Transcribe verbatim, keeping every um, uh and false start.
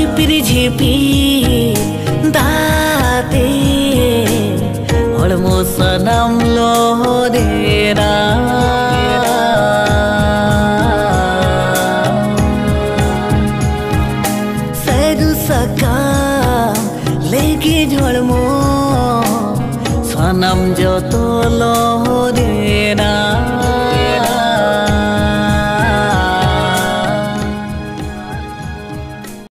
झिपिर झिपिर दाते हड़मो सनम लोहरेरा सैरु सकाम लेके झड़मो सनम जो तो लो